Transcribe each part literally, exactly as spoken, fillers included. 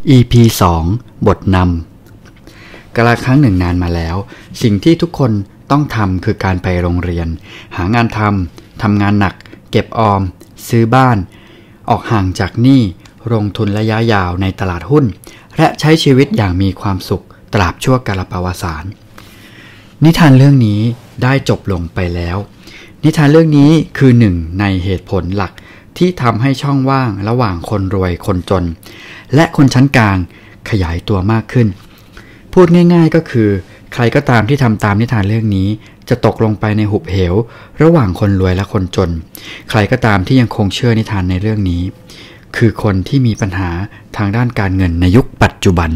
อี พี สอง บทนำกาลครั้งหนึ่งนานมาแล้วสิ่งที่ทุกคนต้องทำคือการไปโรงเรียนหางานทำทำงานหนักเก็บออมซื้อบ้านออกห่างจากหนี้ลงทุนระยะยาวในตลาดหุ้นและใช้ชีวิตอย่างมีความสุขตราบชั่วกาลปวสานนิทานเรื่องนี้ได้จบลงไปแล้วนิทานเรื่องนี้คือหนึ่งในเหตุผลหลักที่ทำให้ช่องว่างระหว่างคนรวยคนจนและคนชั้นกลางขยายตัวมากขึ้นพูดง่ายๆก็คือใครก็ตามที่ทำตามนิทานเรื่องนี้จะตกลงไปในหุบเหวระหว่างคนรวยและคนจนใครก็ตามที่ยังคงเชื่อนิทานในเรื่องนี้คือคนที่มีปัญหาทางด้านการเงินในยุคปัจจุบัน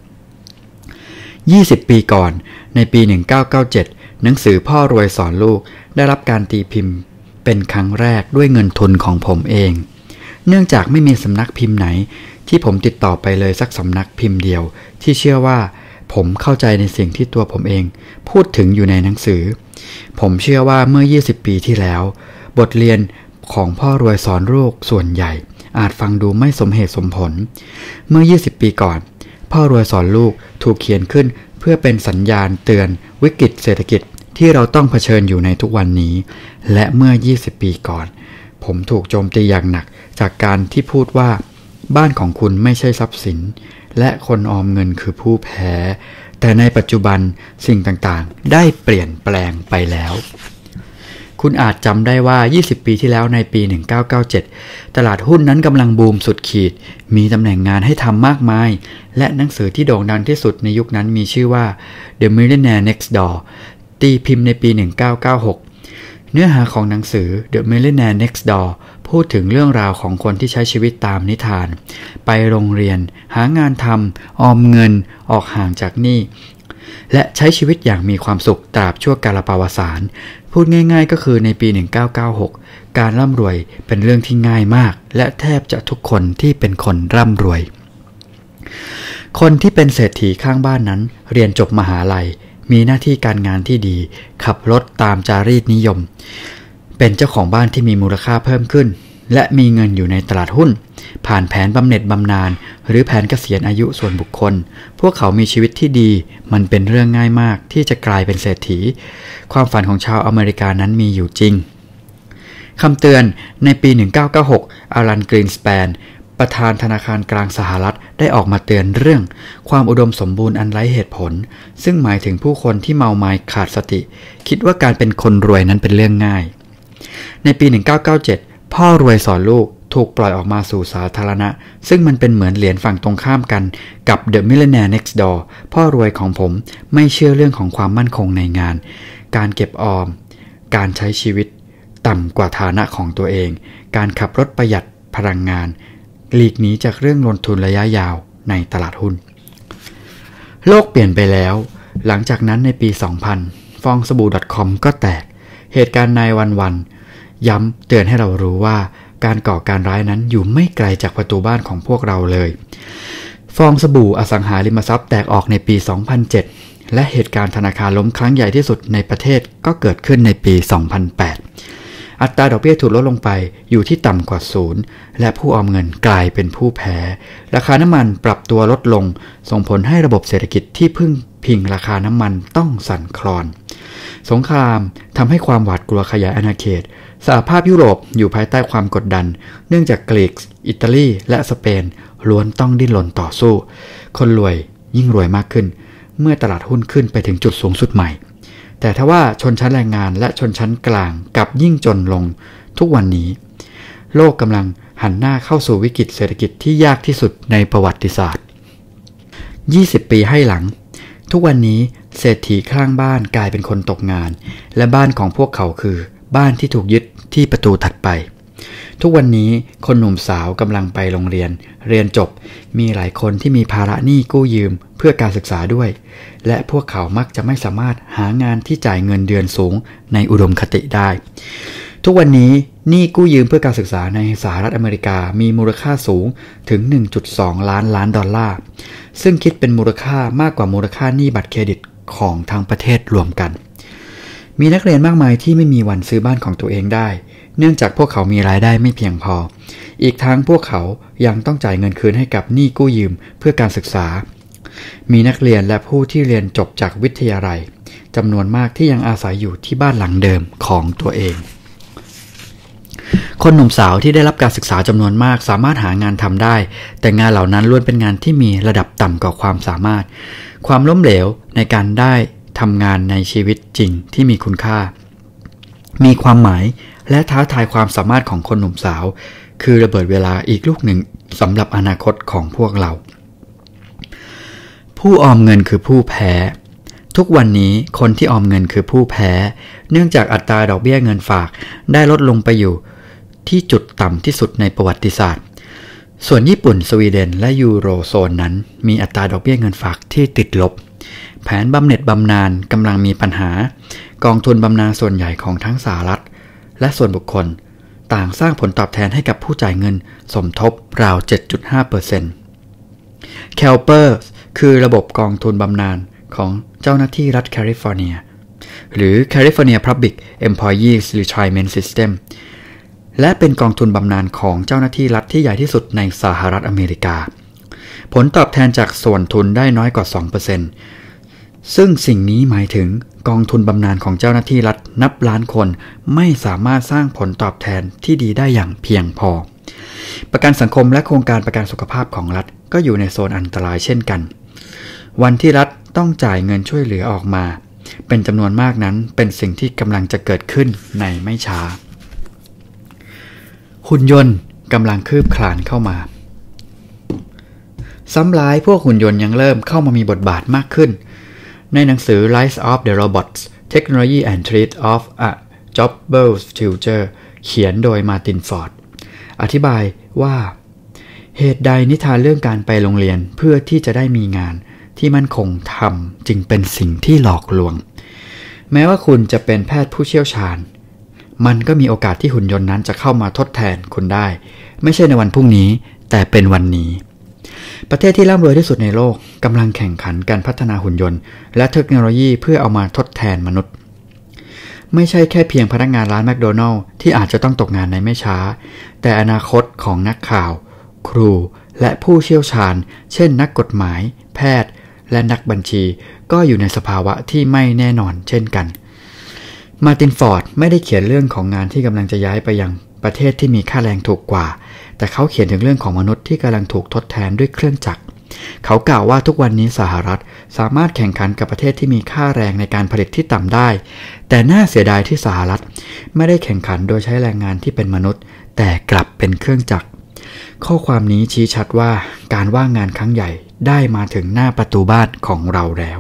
ยี่สิบปีก่อนในปีหนึ่งเก้าเก้าเจ็ดหนังสือพ่อรวยสอนลูกได้รับการตีพิมพ์เป็นครั้งแรกด้วยเงินทุนของผมเองเนื่องจากไม่มีสำนักพิมพ์ไหนที่ผมติดต่อไปเลยสักสำนักพิมพ์เดียวที่เชื่อว่าผมเข้าใจในสิ่งที่ตัวผมเองพูดถึงอยู่ในหนังสือผมเชื่อว่าเมื่อยี่สิบปีที่แล้วบทเรียนของพ่อรวยสอนลูกส่วนใหญ่อาจฟังดูไม่สมเหตุสมผลเมื่อยี่สิบปีก่อนพ่อรวยสอนลูกถูกเขียนขึ้นเพื่อเป็นสัญญาณเตือนวิกฤตเศรษฐกิจที่เราต้องเผชิญอยู่ในทุกวันนี้และเมื่อยี่สิบปีก่อนผมถูกโจมตีอย่างหนักจากการที่พูดว่าบ้านของคุณไม่ใช่ทรัพย์สินและคนออมเงินคือผู้แพ้แต่ในปัจจุบันสิ่งต่างๆได้เปลี่ยนแปลงไปแล้วคุณอาจจำได้ว่ายี่สิบปีที่แล้วในปีหนึ่งเก้าเก้าเจ็ดตลาดหุ้นนั้นกำลังบูมสุดขีดมีตำแหน่งงานให้ทำมากมายและหนังสือที่โด่งดังที่สุดในยุคนั้นมีชื่อว่า The Millionaire Next Door ตีพิมพ์ในปีหนึ่งเก้าเก้าหกเนื้อหาของหนังสือ The Millionaire Next Door พูดถึงเรื่องราวของคนที่ใช้ชีวิตตามนิทานไปโรงเรียนหางานทำออมเงินออกห่างจากหนี้และใช้ชีวิตอย่างมีความสุขตราบชั่วกาลปวสานพูดง่ายๆก็คือในปีหนึ่งเก้าเก้าหกการร่ำรวยเป็นเรื่องที่ง่ายมากและแทบจะทุกคนที่เป็นคนร่ำรวยคนที่เป็นเศรษฐีข้างบ้านนั้นเรียนจบมหาลัยมีหน้าที่การงานที่ดีขับรถตามจารีตนิยมเป็นเจ้าของบ้านที่มีมูลค่าเพิ่มขึ้นและมีเงินอยู่ในตลาดหุ้นผ่านแผนบำเหน็จบำนาญหรือแผนเกษียณอายุส่วนบุคคลพวกเขามีชีวิตที่ดีมันเป็นเรื่องง่ายมากที่จะกลายเป็นเศรษฐีความฝันของชาวอเมริกานั้นมีอยู่จริงคำเตือนในปีหนึ่งเก้าเก้าหกอารัน กรีนสแปนประธานธนาคารกลางสหรัฐได้ออกมาเตือนเรื่องความอุดมสมบูรณ์อันไร้เหตุผลซึ่งหมายถึงผู้คนที่เมาไม้ขาดสติคิดว่าการเป็นคนรวยนั้นเป็นเรื่องง่ายในปีหนึ่งเก้าเก้าเจ็ดพ่อรวยสอนลูกถูกปล่อยออกมาสู่สาธารณะซึ่งมันเป็นเหมือนเหรียญฝั่งตรงข้ามกันกับ The Millionaire Next Door พ่อรวยของผมไม่เชื่อเรื่องของความมั่นคงในงานการเก็บออมการใช้ชีวิตต่ำกว่าฐานะของตัวเองการขับรถประหยัดพลังงานหลีกหนีจากเรื่องลงทุนระยะยาวในตลาดหุ้นโลกเปลี่ยนไปแล้วหลังจากนั้นในปี สองพัน ฟองสบู่ .com ก็แตกเหตุการณ์นายวันวันย้ำเตือนให้เรารู้ว่าการก่อการร้ายนั้นอยู่ไม่ไกลจากประตูบ้านของพวกเราเลยฟองสบู่อสังหาริมทรัพย์แตกออกในปี สองพันเจ็ด และเหตุการณ์ธนาคารล้มครั้งใหญ่ที่สุดในประเทศก็เกิดขึ้นในปี สองพันแปด อัตราดอกเบี้ยถูกลดลงไปอยู่ที่ต่ำกว่าศูนย์และผู้ออมเงินกลายเป็นผู้แพ้ราคาน้ำมันปรับตัวลดลงส่งผลให้ระบบเศรษฐกิจที่พึ่งพิงราคาน้ำมันต้องสั่นคลอนสงครามทำให้ความหวาดกลัวขยายอาณาเขตสหภาพยุโรปอยู่ภายใต้ความกดดันเนื่องจากกรีกอิตาลีและสเปนล้วนต้องดิ้นรนต่อสู้คนรวยยิ่งรวยมากขึ้นเมื่อตลาดหุ้นขึ้นไปถึงจุดสูงสุดใหม่แต่ทว่าชนชั้นแรงงานและชนชั้นกลางกลับยิ่งจนลงทุกวันนี้โลกกำลังหันหน้าเข้าสู่วิกฤตเศรษฐกิจที่ยากที่สุดในประวัติศาสตร์ยี่สิบปีให้หลังทุกวันนี้เศรษฐีข้างบ้านกลายเป็นคนตกงานและบ้านของพวกเขาคือบ้านที่ถูกยึดที่ประตูถัดไปทุกวันนี้คนหนุ่มสาวกำลังไปโรงเรียนเรียนจบมีหลายคนที่มีภาระหนี้กู้ยืมเพื่อการศึกษาด้วยและพวกเขามักจะไม่สามารถหางานที่จ่ายเงินเดือนสูงในอุดมคติได้ทุกวันนี้หนี้กู้ยืมเพื่อการศึกษาในสหรัฐอเมริกามีมูลค่าสูงถึง หนึ่งจุดสอง ล้านล้านดอลลาร์ซึ่งคิดเป็นมูลค่ามากกว่ามูลค่าหนี้บัตรเครดิตของทั้งประเทศรวมกันมีนักเรียนมากมายที่ไม่มีวันซื้อบ้านของตัวเองได้เนื่องจากพวกเขามีรายได้ไม่เพียงพออีกทั้งพวกเขายังต้องจ่ายเงินคืนให้กับหนี้กู้ยืมเพื่อการศึกษามีนักเรียนและผู้ที่เรียนจบจากวิทยาลัยจำนวนมากที่ยังอาศัยอยู่ที่บ้านหลังเดิมของตัวเองคนหนุ่มสาวที่ได้รับการศึกษาจำนวนมากสามารถหางานทำได้แต่งานเหล่านั้นล้วนเป็นงานที่มีระดับต่ำกว่าความสามารถความล้มเหลวในการได้ทำงานในชีวิตจริงที่มีคุณค่ามีความหมายและท้าทายความสามารถของคนหนุ่มสาวคือระเบิดเวลาอีกลูกหนึ่งสำหรับอนาคตของพวกเราผู้ออมเงินคือผู้แพ้ทุกวันนี้คนที่ออมเงินคือผู้แพ้เนื่องจากอัตราดอกเบี้ยเงินฝากได้ลดลงไปอยู่ที่จุดต่ำที่สุดในประวัติศาสตร์ส่วนญี่ปุ่นสวีเดนและยูโรโซนนั้นมีอัตราดอกเบี้ยเงินฝากที่ติดลบแผนบำเหน็จบำนาญกำลังมีปัญหากองทุนบำนาญส่วนใหญ่ของทั้งสหรัฐและส่วนบุคคลต่างสร้างผลตอบแทนให้กับผู้จ่ายเงินสมทบราว เจ็ดจุดห้าเปอร์เซ็นต์ แคลเปอร์คือระบบกองทุนบำนาญของเจ้าหน้าที่รัฐแคลิฟอร์เนียหรือ California Public Employees Retirement System และเป็นกองทุนบำนาญของเจ้าหน้าที่รัฐที่ใหญ่ที่สุดในสหรัฐอเมริกาผลตอบแทนจากส่วนทุนได้น้อยกว่า สองเปอร์เซ็นต์ ซึ่งสิ่งนี้หมายถึงกองทุนบำนาญของเจ้าหน้าที่รัฐนับล้านคนไม่สามารถสร้างผลตอบแทนที่ดีได้อย่างเพียงพอประกันสังคมและโครงการประกันสุขภาพของรัฐก็อยู่ในโซนอันตรายเช่นกันวันที่รัฐต้องจ่ายเงินช่วยเหลือออกมาเป็นจำนวนมากนั้นเป็นสิ่งที่กำลังจะเกิดขึ้นในไม่ช้าหุ่นยนต์กำลังคืบคลานเข้ามาซ้ำร้ายพวกหุ่นยนต์ยังเริ่มเข้ามามีบทบาทมากขึ้นในหนังสือ Rise of the Robots Technology and Threat of a Jobless Future เขียนโดยมาร์ตินฟอร์ดอธิบายว่าเหตุใดนิทานเรื่องการไปโรงเรียนเพื่อที่จะได้มีงานที่มั่นคงทำจึงเป็นสิ่งที่หลอกลวงแม้ว่าคุณจะเป็นแพทย์ผู้เชี่ยวชาญมันก็มีโอกาสที่หุ่นยนต์นั้นจะเข้ามาทดแทนคุณได้ไม่ใช่ในวันพรุ่งนี้แต่เป็นวันนี้ประเทศที่ร่ำรวยที่สุดในโลกกำลังแข่งขันการพัฒนาหุ่นยนต์และเทคโนโลยีเพื่อเอามาทดแทนมนุษย์ไม่ใช่แค่เพียงพนักงานร้านแมคโดนัลด์ที่อาจจะต้องตกงานในไม่ช้าแต่อนาคตของนักข่าวครูและผู้เชี่ยวชาญเช่นนักกฎหมายแพทย์และนักบัญชีก็อยู่ในสภาวะที่ไม่แน่นอนเช่นกันมาร์ตินฟอร์ดไม่ได้เขียนเรื่องของงานที่กำลังจะย้ายไปยังประเทศที่มีค่าแรงถูกกว่าแต่เขาเขียนถึงเรื่องของมนุษย์ที่กำลังถูกทดแทนด้วยเครื่องจักรเขากล่าวว่าทุกวันนี้สหรัฐสามารถแข่งขันกับประเทศที่มีค่าแรงในการผลิตที่ต่ำได้แต่น่าเสียดายที่สหรัฐไม่ได้แข่งขันโดยใช้แรงงานที่เป็นมนุษย์แต่กลับเป็นเครื่องจักรข้อความนี้ชี้ชัดว่าการว่างงานครั้งใหญ่ได้มาถึงหน้าประตูบ้านของเราแล้ว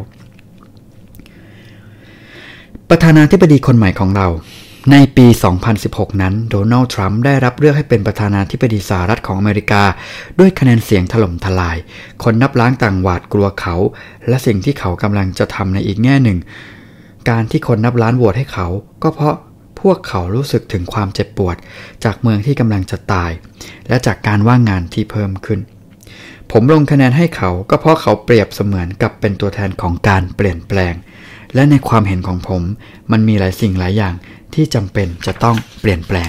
ประธานาธิบดีคนใหม่ของเราในปี สองพันสิบหก นั้นโดนัลด์ทรัมป์ได้รับเลือกให้เป็นประธานาธิบดีสหรัฐของอเมริกาด้วยคะแนนเสียงถล่มทลายคนนับล้านต่างหวาดกลัวเขาและสิ่งที่เขากำลังจะทำในอีกแง่หนึ่งการที่คนนับล้านโหวตให้เขาก็เพราะพวกเขารู้สึกถึงความเจ็บปวดจากเมืองที่กำลังจะตายและจากการว่างงานที่เพิ่มขึ้นผมลงคะแนนให้เขาก็เพราะเขาเปรียบเสมือนกับเป็นตัวแทนของการเปลี่ยนแปลงและในความเห็นของผมมันมีหลายสิ่งหลายอย่างที่จำเป็นจะต้องเปลี่ยนแปลง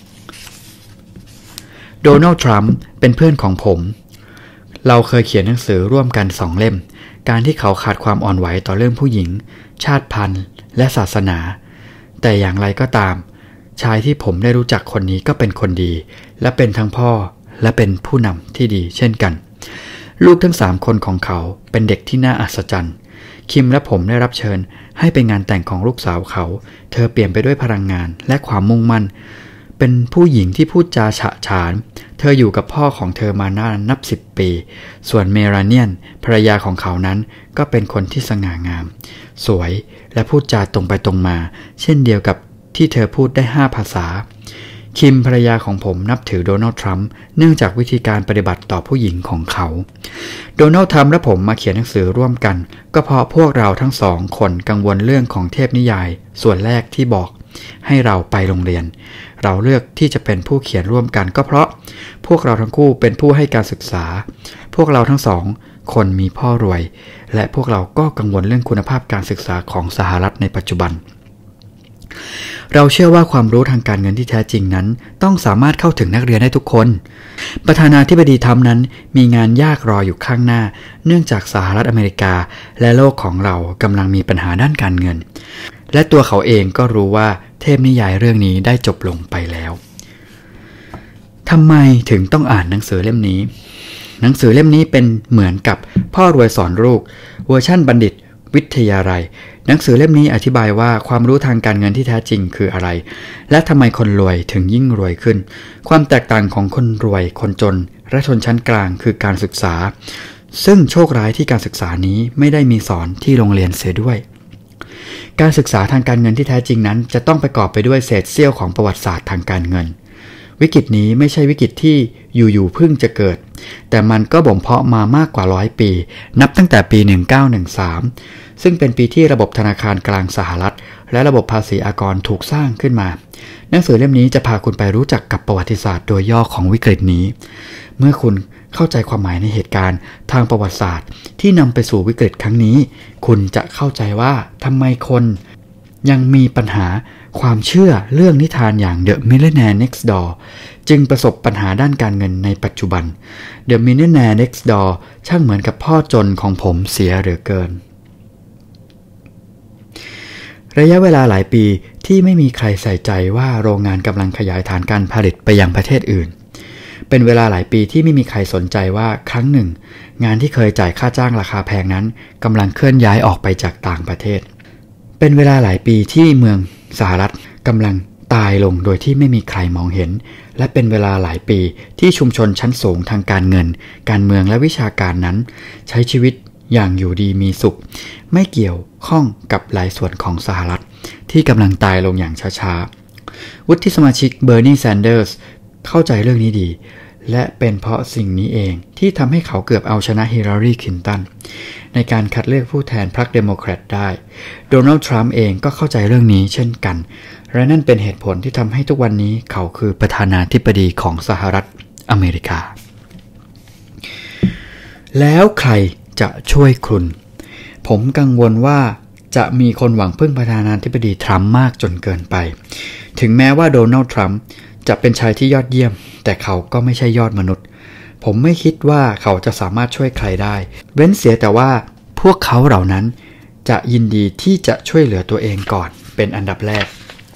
โดนัลด์ทรัมป์เป็นเพื่อนของผมเราเคยเขียนหนังสือร่วมกันสองเล่มการที่เขาขาดความอ่อนไหวต่อเรื่องผู้หญิงชาติพันธุ์และศาสนาแต่อย่างไรก็ตามชายที่ผมได้รู้จักคนนี้ก็เป็นคนดีและเป็นทั้งพ่อและเป็นผู้นำที่ดีเช่นกันลูกทั้งสามคนของเขาเป็นเด็กที่น่าอัศจรรย์คิมและผมได้รับเชิญให้ไปงานแต่งของลูกสาวเขาเธอเปลี่ยนไปด้วยพลังงานและความมุ่งมั่นเป็นผู้หญิงที่พูดจาฉะฉานเธออยู่กับพ่อของเธอมานานนับสิบปีส่วนเมลาเนียนภรรยาของเขานั้นก็เป็นคนที่สง่างามสวยและพูดจาตรงไปตรงมาเช่นเดียวกับที่เธอพูดได้ห้าภาษาคิมภรรยาของผมนับถือโดนัลด์ทรัมป์เนื่องจากวิธีการปฏิบัติต่อผู้หญิงของเขาโดนัลด์ทรัมป์และผมมาเขียนหนังสือร่วมกันก็เพราะพวกเราทั้งสองคนกังวลเรื่องของเทพนิยายส่วนแรกที่บอกให้เราไปโรงเรียนเราเลือกที่จะเป็นผู้เขียนร่วมกันก็เพราะพวกเราทั้งคู่เป็นผู้ให้การศึกษาพวกเราทั้งสองคนมีพ่อรวยและพวกเราก็กังวลเรื่องคุณภาพการศึกษาของสหรัฐในปัจจุบันเราเชื่อว่าความรู้ทางการเงินที่แท้จริงนั้นต้องสามารถเข้าถึงนักเรียนได้ทุกคนประธานาธิบดีทรัมป์นั้นมีงานยากรออยู่ข้างหน้าเนื่องจากสหรัฐอเมริกาและโลกของเรากำลังมีปัญหาด้านการเงินและตัวเขาเองก็รู้ว่าเทพนิยายเรื่องนี้ได้จบลงไปแล้วทำไมถึงต้องอ่านหนังสือเล่มนี้หนังสือเล่มนี้เป็นเหมือนกับพ่อรวยสอนลูกเวอร์ชั่นบัณฑิตวิทยาลัยหนังสือเล่มนี้อธิบายว่าความรู้ทางการเงินที่แท้จริงคืออะไรและทำไมคนรวยถึงยิ่งรวยขึ้นความแตกต่างของคนรวยคนจนและชนชั้นกลางคือการศึกษาซึ่งโชคร้ายที่การศึกษานี้ไม่ได้มีสอนที่โรงเรียนเสียด้วยการศึกษาทางการเงินที่แท้จริงนั้นจะต้องประกอบไปด้วยเศษเสี้ยวของประวัติศาสตร์ทางการเงินวิกฤตนี้ไม่ใช่วิกฤตที่อยู่ๆเพิ่งจะเกิดแต่มันก็บ่มเพาะมามากกว่าร้อยปีนับตั้งแต่ปีหนึ่งเก้าหนึ่งสามซึ่งเป็นปีที่ระบบธนาคารกลางสหรัฐและระบบภาษีอากรถูกสร้างขึ้นมาหนังสือเล่มนี้จะพาคุณไปรู้จักกับประวัติศาสตร์โดยย่อของวิกฤตนี้เมื่อคุณเข้าใจความหมายในเหตุการณ์ทางประวัติศาสตร์ที่นำไปสู่วิกฤตครั้งนี้คุณจะเข้าใจว่าทำไมคนยังมีปัญหาความเชื่อเรื่องนิทานอย่าง The Millionaire Next Door จึงประสบปัญหาด้านการเงินในปัจจุบัน The Millionaire Next Door ช่างเหมือนกับพ่อจนของผมเสียเหลือเกินระยะเวลาหลายปีที่ไม่มีใครใส่ใจว่าโรงงานกำลังขยายฐานการผลิตไปยังประเทศอื่นเป็นเวลาหลายปีที่ไม่มีใครสนใจว่าครั้งหนึ่งงานที่เคยจ่ายค่าจ้างราคาแพงนั้นกำลังเคลื่อนย้ายออกไปจากต่างประเทศเป็นเวลาหลายปีที่เมืองสหรัฐกำลังตายลงโดยที่ไม่มีใครมองเห็นและเป็นเวลาหลายปีที่ชุมชนชั้นสูงทางการเงินการเมืองและวิชาการนั้นใช้ชีวิตอย่างอยู่ดีมีสุขไม่เกี่ยวข้องกับหลายส่วนของสหรัฐที่กำลังตายลงอย่างช้าๆวุฒิสมาชิกเบอร์นีแซนเดอร์สเข้าใจเรื่องนี้ดีและเป็นเพราะสิ่งนี้เองที่ทำให้เขาเกือบเอาชนะฮิลลารีคลินตันในการคัดเลือกผู้แทนพรรคเดโมแครตได้โดนัลด์ทรัมป์เองก็เข้าใจเรื่องนี้เช่นกันและนั่นเป็นเหตุผลที่ทำให้ทุกวันนี้เขาคือประธานาธิบดีของสหรัฐอเมริกาแล้วใครจะช่วยคุณผมกังวลว่าจะมีคนหวังพึ่งประธานาธิบดีทรัมป์มากจนเกินไปถึงแม้ว่าโดนัลด์ทรัมป์จะเป็นชายที่ยอดเยี่ยมแต่เขาก็ไม่ใช่ยอดมนุษย์ผมไม่คิดว่าเขาจะสามารถช่วยใครได้เว้นเสียแต่ว่าพวกเขาเหล่านั้นจะยินดีที่จะช่วยเหลือตัวเองก่อนเป็นอันดับแรก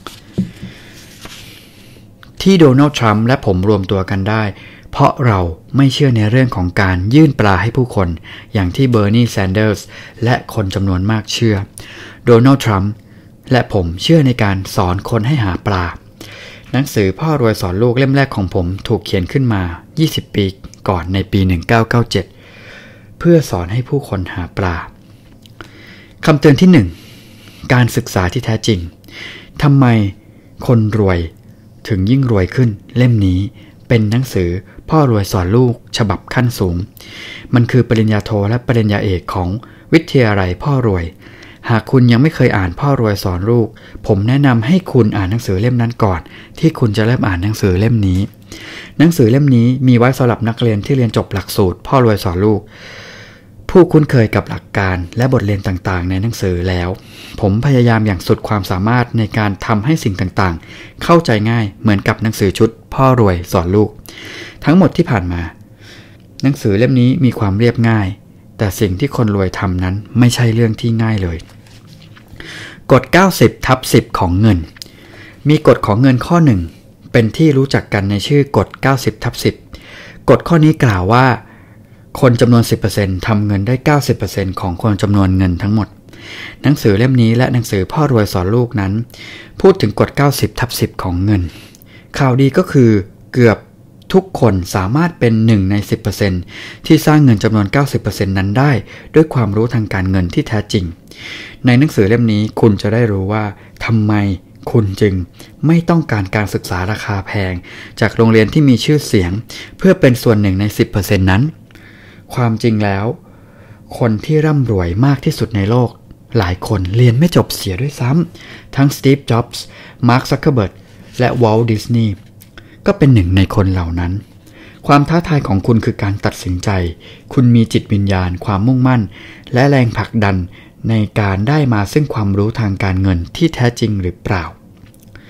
ที่โดนัลด์ทรัมป์และผมรวมตัวกันได้เพราะเราไม่เชื่อในเรื่องของการยื่นปลาให้ผู้คนอย่างที่เบอร์นีแซนเดอร์สและคนจำนวนมากเชื่อโดนัลด์ทรัมป์และผมเชื่อในการสอนคนให้หาปลาหนังสือพ่อรวยสอนลูกเล่มแรกของผมถูกเขียนขึ้นมายี่สิบปีก่อนในปีหนึ่งเก้าเก้าเจ็ดเพื่อสอนให้ผู้คนหาปลาคำเตือนที่หนึ่งการศึกษาที่แท้จริงทำไมคนรวยถึงยิ่งรวยขึ้นเล่มนี้เป็นหนังสือพ่อรวยสอนลูกฉบับขั้นสูงมันคือปริญญาโทและปริญญาเอกของวิทยาลัยพ่อรวยหากคุณยังไม่เคยอ่านพ่อรวยสอนลูกผมแนะนำให้คุณอ่านหนังสือเล่มนั้นก่อนที่คุณจะเริ่มอ่านหนังสือเล่มนี้หนังสือเล่มนี้มีไว้สำหรับนักเรียนที่เรียนจบหลักสูตรพ่อรวยสอนลูกผู้คุ้นเคยกับหลักการและบทเรียนต่างๆในหนังสือแล้วผมพยายามอย่างสุดความสามารถในการทำให้สิ่งต่างๆเข้าใจง่ายเหมือนกับหนังสือชุดพ่อรวยสอนลูกทั้งหมดที่ผ่านมาหนังสือเล่มนี้มีความเรียบง่ายแต่สิ่งที่คนรวยทำนั้นไม่ใช่เรื่องที่ง่ายเลยกฎ เก้าสิบทับสิบ ของเงินมีกฎของเงินข้อหนึ่งเป็นที่รู้จักกันในชื่อกฎ เก้าสิบทับสิบ กฎข้อนี้กล่าวว่าคนจำนวน สิบเปอร์เซ็นต์ ทำเงินได้ เก้าสิบเปอร์เซ็นต์ ของคนจำนวนเงินทั้งหมดหนังสือเล่มนี้และหนังสือพ่อรวยสอนลูกนั้นพูดถึงกฎ เก้าสิบทับสิบ ของเงินข่าวดีก็คือเกือบทุกคนสามารถเป็นหนึ่งใน สิบเปอร์เซ็นต์ ที่สร้างเงินจำนวน เก้าสิบเปอร์เซ็นต์ นั้นได้ด้วยความรู้ทางการเงินที่แท้จริงในหนังสือเล่มนี้คุณจะได้รู้ว่าทำไมคุณจึงไม่ต้องการการศึกษาราคาแพงจากโรงเรียนที่มีชื่อเสียงเพื่อเป็นส่วนหนึ่งใน สิบเปอร์เซ็นต์ นั้นความจริงแล้วคนที่ร่ำรวยมากที่สุดในโลกหลายคนเรียนไม่จบเสียด้วยซ้ำทั้งสตีฟ จ็อบส์ มาร์ค ซักเคอร์เบิร์กและวอลต์ ดิสนีย์ก็เป็นหนึ่งในคนเหล่านั้นความท้าทายของคุณคือการตัดสินใจคุณมีจิตวิญญาณความมุ่งมั่นและแรงผลักดันในการได้มาซึ่งความรู้ทางการเงินที่แท้จริงหรือเปล่า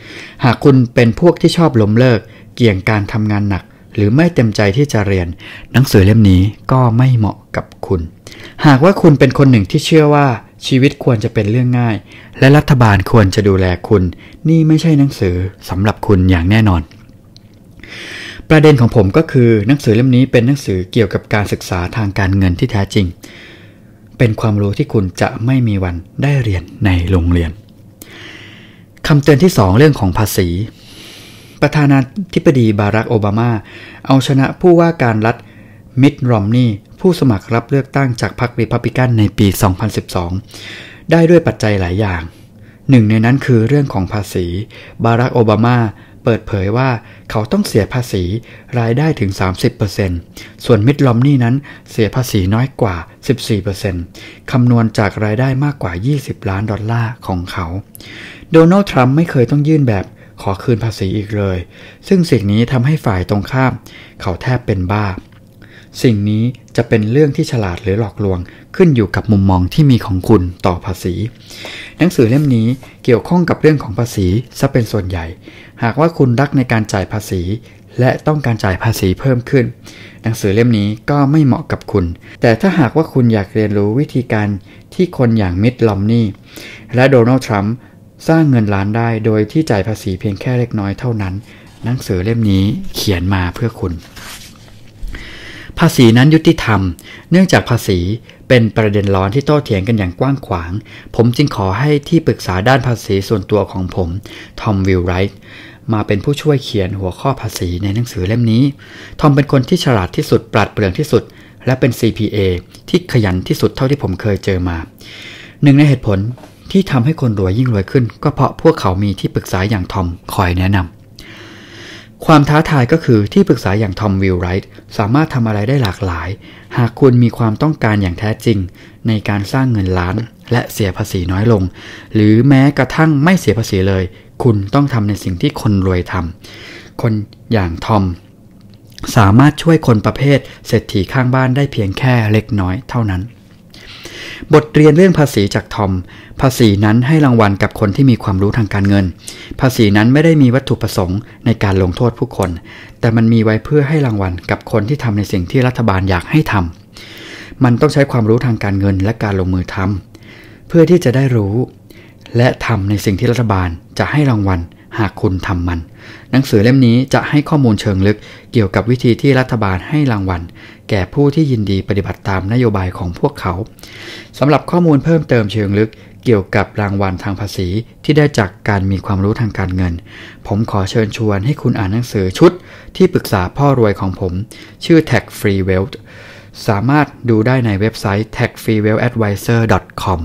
หากคุณเป็นพวกที่ชอบล้มเลิกเกี่ยงการทำงานหนักหรือไม่เต็มใจที่จะเรียนหนังสือเล่มนี้ก็ไม่เหมาะกับคุณหากว่าคุณเป็นคนหนึ่งที่เชื่อว่าชีวิตควรจะเป็นเรื่องง่ายและรัฐบาลควรจะดูแลคุณนี่ไม่ใช่หนังสือสำหรับคุณอย่างแน่นอนประเด็นของผมก็คือหนังสือเล่มนี้เป็นหนังสือเกี่ยวกับการศึกษาทางการเงินที่แท้จริงเป็นความรู้ที่คุณจะไม่มีวันได้เรียนในโรงเรียนคำเตือนที่สองเรื่องของภาษีประธานาธิบดีบารักโอบามาเอาชนะผู้ว่าการรัฐมิตต์ รอมนีย์ผู้สมัครรับเลือกตั้งจากพรรครีพับลิกันในปี สองพันสิบสอง ได้ด้วยปัจจัยหลายอย่างหนึ่งในนั้นคือเรื่องของภาษีบารักโอบามาเปิดเผยว่าเขาต้องเสียภาษีรายได้ถึง สามสิบเปอร์เซ็นต์ ส่วนมิตต์ รอมนีย์นั้นเสียภาษีน้อยกว่า สิบสี่เปอร์เซ็นต์ คำนวณจากรายได้มากกว่ายี่สิบล้านดอลลาร์ของเขาโดนัลด์ทรัมป์ไม่เคยต้องยื่นแบบขอคืนภาษีอีกเลยซึ่งสิ่งนี้ทำให้ฝ่ายตรงข้ามเขาแทบเป็นบ้าสิ่งนี้จะเป็นเรื่องที่ฉลาดหรือหลอกลวงขึ้นอยู่กับมุมมองที่มีของคุณต่อภาษีหนังสือเล่มนี้เกี่ยวข้องกับเรื่องของภาษีซะเป็นส่วนใหญ่หากว่าคุณรักในการจ่ายภาษีและต้องการจ่ายภาษีเพิ่มขึ้นหนังสือเล่มนี้ก็ไม่เหมาะกับคุณแต่ถ้าหากว่าคุณอยากเรียนรู้วิธีการที่คนอย่างมิตต์ รอมนีย์และโดนัลด์ทรัมป์สร้างเงินล้านได้โดยที่จ่ายภาษีเพียงแค่เล็กน้อยเท่านั้นหนังสือเล่มนี้เขียนมาเพื่อคุณภาษีนั้นยุติธรรมเนื่องจากภาษีเป็นประเด็นร้อนที่โต้เถียงกันอย่างกว้างขวางผมจึงขอให้ที่ปรึกษาด้านภาษีส่วนตัวของผมทอมวิลไรท์มาเป็นผู้ช่วยเขียนหัวข้อภาษีในหนังสือเล่มนี้ทอมเป็นคนที่ฉลาดที่สุดปราดเปรื่องที่สุดและเป็น ซี พี เอ ที่ขยันที่สุดเท่าที่ผมเคยเจอมาหนึ่งในเหตุผลที่ทำให้คนรวยยิ่งรวยขึ้นก็เพราะพวกเขามีที่ปรึกษาอย่างทอมคอยแนะนำความท้าทายก็คือที่ปรึกษาอย่างทอมวิลไรท์สามารถทำอะไรได้หลากหลายหากคุณมีความต้องการอย่างแท้จริงในการสร้างเงินล้านและเสียภาษีน้อยลงหรือแม้กระทั่งไม่เสียภาษีเลยคุณต้องทำในสิ่งที่คนรวยทำคนอย่างทอมสามารถช่วยคนประเภทเศรษฐีข้างบ้านได้เพียงแค่เล็กน้อยเท่านั้นบทเรียนเรื่องภาษีจากทอมภาษีนั้นให้รางวัลกับคนที่มีความรู้ทางการเงินภาษีนั้นไม่ได้มีวัตถุประสงค์ในการลงโทษผู้คนแต่มันมีไว้เพื่อให้รางวัลกับคนที่ทำในสิ่งที่รัฐบาลอยากให้ทำมันต้องใช้ความรู้ทางการเงินและการลงมือทำเพื่อที่จะได้รู้และทำในสิ่งที่รัฐบาลจะให้รางวัลหากคุณทำมันหนังสือเล่มนี้จะให้ข้อมูลเชิงลึกเกี่ยวกับวิธีที่รัฐบาลให้รางวัลแก่ผู้ที่ยินดีปฏิบัติตามนโยบายของพวกเขาสำหรับข้อมูลเพิ่มเติมเชิงลึกเกี่ยวกับรางวัลทางภาษีที่ได้จากการมีความรู้ทางการเงินผมขอเชิญชวนให้คุณอ่านหนังสือชุดที่ปรึกษาพ่อรวยของผมชื่อ Tax Free Wealth สามารถดูได้ในเว็บไซต์ tax free wealth advisor dot com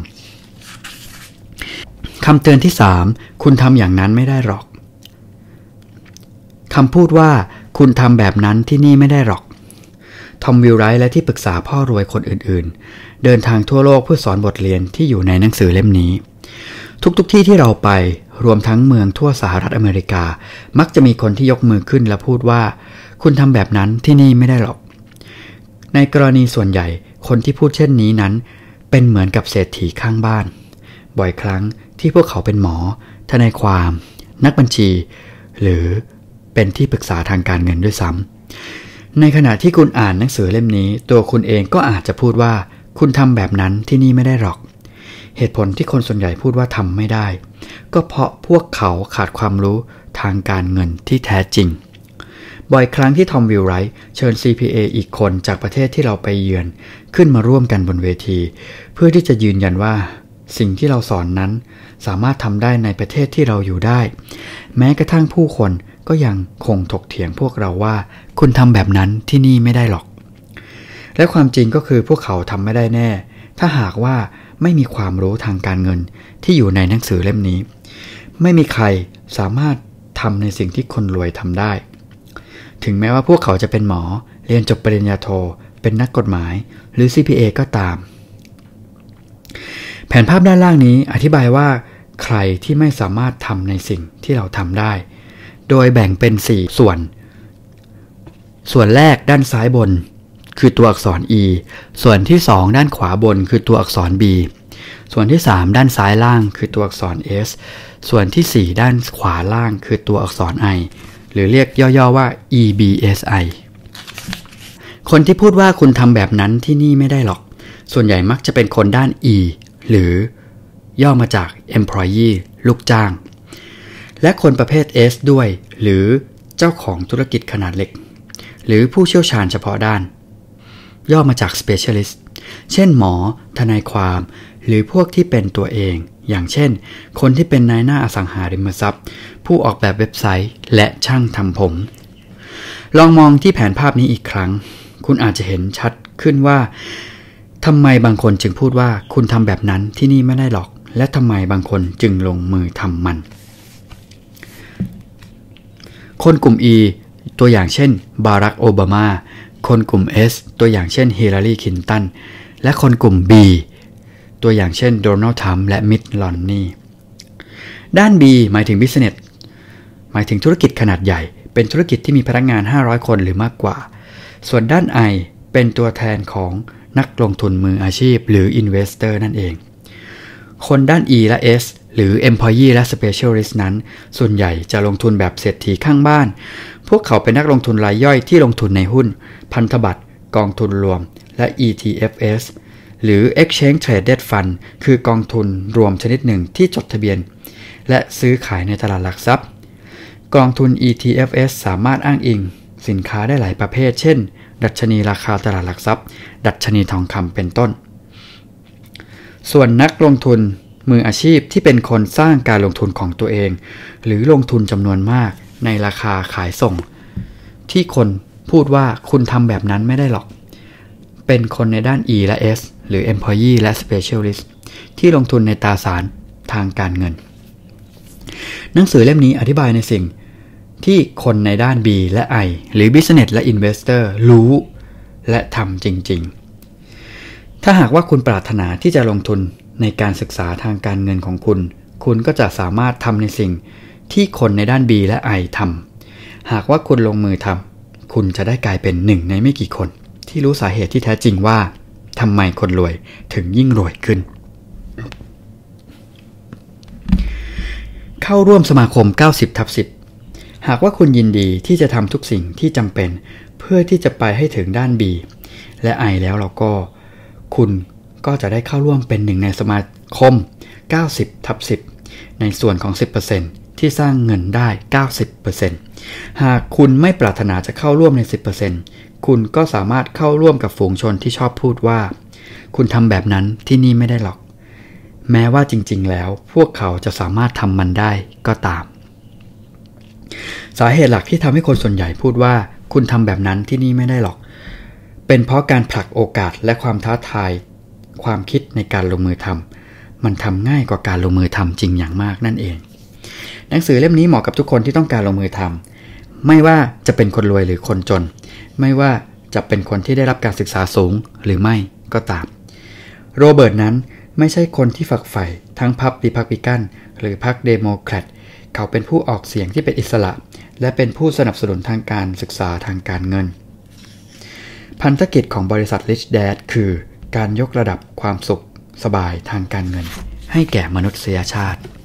คำเตือนที่สามคุณทำอย่างนั้นไม่ได้หรอกคำพูดว่าคุณทำแบบนั้นที่นี่ไม่ได้หรอกทอมวิลไรท์และที่ปรึกษาพ่อรวยคนอื่นๆเดินทางทั่วโลกเพื่อสอนบทเรียนที่อยู่ในหนังสือเล่มนี้ทุกๆ ที่ที่เราไปรวมทั้งเมืองทั่วสหรัฐอเมริกามักจะมีคนที่ยกมือขึ้นและพูดว่าคุณทำแบบนั้นที่นี่ไม่ได้หรอกในกรณีส่วนใหญ่คนที่พูดเช่นนี้นั้นเป็นเหมือนกับเศรษฐีข้างบ้านบ่อยครั้งที่พวกเขาเป็นหมอทนายความนักบัญชีหรือเป็นที่ปรึกษาทางการเงินด้วยซ้ำในขณะที่คุณอ่านหนังสือเล่มนี้ตัวคุณเองก็อาจจะพูดว่าคุณทำแบบนั้นที่นี่ไม่ได้หรอกเหตุผลที่คนส่วนใหญ่พูดว่าทำไม่ได้ก็เพราะพวกเขาขาดความรู้ทางการเงินที่แท้จริงบ่อยครั้งที่ทอมวิลไรท์เชิญ ซี พี เอ อีกคนจากประเทศที่เราไปเยือนขึ้นมาร่วมกันบนเวทีเพื่อที่จะยืนยันว่าสิ่งที่เราสอนนั้นสามารถทำได้ในประเทศที่เราอยู่ได้แม้กระทั่งผู้คนก็ยังคงถกเถียงพวกเราว่าคุณทำแบบนั้นที่นี่ไม่ได้หรอกและความจริงก็คือพวกเขาทำไม่ได้แน่ถ้าหากว่าไม่มีความรู้ทางการเงินที่อยู่ในหนังสือเล่มนี้ไม่มีใครสามารถทำในสิ่งที่คนรวยทำได้ถึงแม้ว่าพวกเขาจะเป็นหมอเรียนจบปริญญาโทเป็นนักกฎหมายหรือ ซี พี เอ ก็ตามแผนภาพด้านล่างนี้อธิบายว่าใครที่ไม่สามารถทำในสิ่งที่เราทำได้โดยแบ่งเป็นสี่ส่วนส่วนแรกด้านซ้ายบนคือตัวอักษร E ส่วนที่สองด้านขวาบนคือตัวอักษร B ส่วนที่สามด้านซ้ายล่างคือตัวอักษร S ส่วนที่สี่ด้านขวาล่างคือตัวอักษร I หรือเรียกย่อๆว่า อี บี เอส ไอ คนที่พูดว่าคุณทำแบบนั้นที่นี่ไม่ได้หรอกส่วนใหญ่มักจะเป็นคนด้าน E หรือย่อมาจาก employee ลูกจ้างและคนประเภท S ด้วยหรือเจ้าของธุรกิจขนาดเล็กหรือผู้เชี่ยวชาญเฉพาะด้านย่อมาจาก specialist เช่นหมอทนายความหรือพวกที่เป็นตัวเองอย่างเช่นคนที่เป็นนายหน้าอสังหาริมทรัพย์ผู้ออกแบบเว็บไซต์และช่างทำผมลองมองที่แผนภาพนี้อีกครั้งคุณอาจจะเห็นชัดขึ้นว่าทำไมบางคนจึงพูดว่าคุณทำแบบนั้นที่นี่ไม่ได้หรอกและทำไมบางคนจึงลงมือทำมันคนกลุ่ม E ตัวอย่างเช่นบารักโอบามาคนกลุ่ม S ตัวอย่างเช่นฮิลลารีคลินตันและคนกลุ่ม B ตัวอย่างเช่นโดนัลด์ทรัมป์และมิตต์รอมนีย์ด้าน B หมายถึง business หมายถึงธุรกิจขนาดใหญ่เป็นธุรกิจที่มีพนักงานห้าร้อยคนหรือมากกว่าส่วนด้าน I เป็นตัวแทนของนักลงทุนมืออาชีพหรือ investor นั่นเองคนด้าน E และ S หรือ employee และ specialist นั้นส่วนใหญ่จะลงทุนแบบเศรษฐีข้างบ้านพวกเขาเป็นนักลงทุนรายย่อยที่ลงทุนในหุ้นพันธบัตรกองทุนรวมและ อี ที เอฟ เอส หรือ Exchange Traded Fund คือกองทุนรวมชนิดหนึ่งที่จดทะเบียนและซื้อขายในตลาดหลักทรัพย์กองทุน อี ที เอฟ เอส สามารถอ้างอิงสินค้าได้หลายประเภทเช่นดัชนีราคาตลาดหลักทรัพย์ดัชนีทองคำเป็นต้นส่วนนักลงทุนมืออาชีพที่เป็นคนสร้างการลงทุนของตัวเองหรือลงทุนจำนวนมากในราคาขายส่งที่คนพูดว่าคุณทำแบบนั้นไม่ได้หรอกเป็นคนในด้าน E และ S หรือ employee และ specialist ที่ลงทุนในตราสารทางการเงินหนังสือเล่มนี้อธิบายในสิ่งที่คนในด้าน B และ I หรือ business และ investor รู้และทำจริงๆถ้าหากว่าคุณปรารถนาที่จะลงทุนในการศึกษาทางการเงินของคุณคุณก็จะสามารถทำในสิ่งที่คนในด้าน B และ I ทำหากว่าคุณลงมือทำคุณจะได้กลายเป็นหนึ่งในไม่กี่คนที่รู้สาเหตุที่แท้จริงว่าทำไมคนรวยถึงยิ่งรวยขึ้นเข้าร่วมสมาคม เก้าสิบทับสิบ หากว่าคุณยินดีที่จะทำทุกสิ่งที่จำเป็นเพื่อที่จะไปให้ถึงด้าน B และ I แล้วเราก็คุณก็จะได้เข้าร่วมเป็นหนึ่งในสมาคม เก้าสิบทับสิบ ในส่วนของ สิบเปอร์เซ็นต์ ที่สร้างเงินได้ เก้าสิบเปอร์เซ็นต์ หากคุณไม่ปรารถนาจะเข้าร่วมใน สิบเปอร์เซ็นต์ คุณก็สามารถเข้าร่วมกับฝูงชนที่ชอบพูดว่าคุณทำแบบนั้นที่นี่ไม่ได้หรอกแม้ว่าจริงๆแล้วพวกเขาจะสามารถทำมันได้ก็ตามสาเหตุหลักที่ทำให้คนส่วนใหญ่พูดว่าคุณทำแบบนั้นที่นี่ไม่ได้หรอกเป็นเพราะการผลักโอกาสและความท้าทายความคิดในการลงมือทำมันทำง่ายกว่าการลงมือทำจริงอย่างมากนั่นเองหนังสือเล่มนี้เหมาะกับทุกคนที่ต้องการลงมือทำไม่ว่าจะเป็นคนรวยหรือคนจนไม่ว่าจะเป็นคนที่ได้รับการศึกษาสูงหรือไม่ก็ตามโรเบิร์ตนั้นไม่ใช่คนที่ฝักใฝ่ทั้งพรรครีพับลิกันหรือพรรคเดโมแครตเขาเป็นผู้ออกเสียงที่เป็นอิสระและเป็นผู้สนับสนุนทางการศึกษาทางการเงินพันธกิจของบริษัท Rich Dad คือการยกระดับความสุขสบายทางการเงินให้แก่มนุษยชาติ